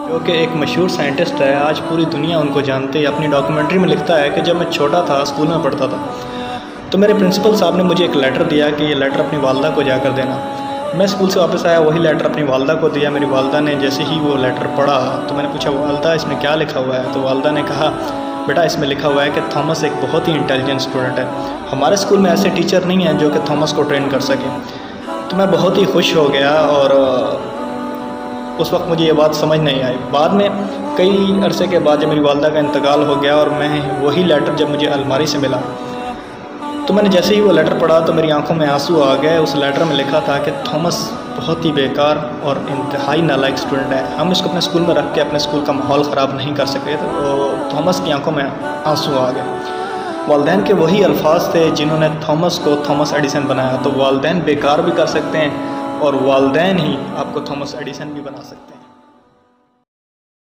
جو کہ ایک مشہور سائنٹسٹ ہے، آج پوری دنیا ان کو جانتی ہے۔ اپنی ڈاکیومنٹری میں لکھتا ہے کہ جب میں چھوٹا تھا، اسکول میں پڑھتا تھا، تو میرے پرنسپل صاحب نے مجھے ایک لیٹر دیا کہ یہ لیٹر اپنی والدہ کو جا کر دینا۔ میں اسکول سے واپس آیا، وہی لیٹر اپنی والدہ کو دیا۔ میری والدہ نے جیسے ہی وہ لیٹر پڑھا تو میں نے پوچھا، والدہ اس میں کیا لکھا ہوا ہے؟ تو والدہ نے کہا، بیٹا اس میں لکھا ہوا ہے کہ تھامس ایک بہت ہی انٹیلیجنٹ اسٹوڈنٹ ہے، ہمارے اسکول میں ایسے ٹیچر نہیں ہیں جو کہ تھامس کو ٹرین کر سکیں۔ تو میں بہت ہی خوش ہو گیا، اور اس وقت مجھے یہ بات سمجھ نہیں آئی۔ بعد میں کئی عرصے کے بعد جب میری والدہ کا انتقال ہو گیا اور میں وہی لیٹر جب مجھے الماری سے ملا، تو میں نے جیسے ہی وہ لیٹر پڑھا تو میری آنکھوں میں آنسو آ گئے۔ اس لیٹر میں لکھا تھا کہ تھامس بہت ہی بیکار اور انتہائی نالائق اسٹوڈنٹ ہے، ہم اس کو اپنے اسکول میں رکھ کے اپنے اسکول کا ماحول خراب نہیں کر سکے۔ تو تھامس کی آنکھوں میں آنسو آ گئے۔ والدین کے وہی الفاظ تھے جنہوں نے تھامس کو تھامس ایڈیسن بنایا۔ تو والدین بیکار بھی کر سکتے ہیں، اور والدین ہی آپ کو تھامس ایڈیسن بھی بنا سکتے ہیں۔